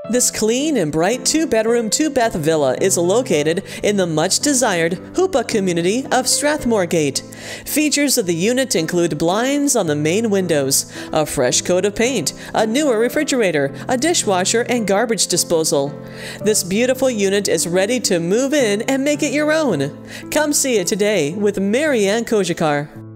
This clean and bright 2-bedroom, 2-bath villa is located in the much-desired Hopa community of Strathmore Gate. Features of the unit include blinds on the main windows, a fresh coat of paint, a newer refrigerator, a dishwasher, and garbage disposal. This beautiful unit is ready to move in and make it your own. Come see it today with Maryann Cojocar.